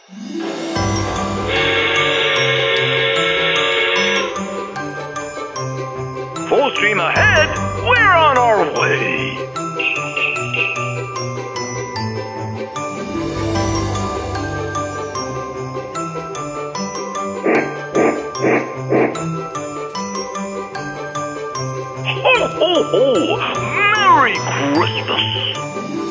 Full stream ahead, we're on our way. Ho, ho, ho! Merry Christmas!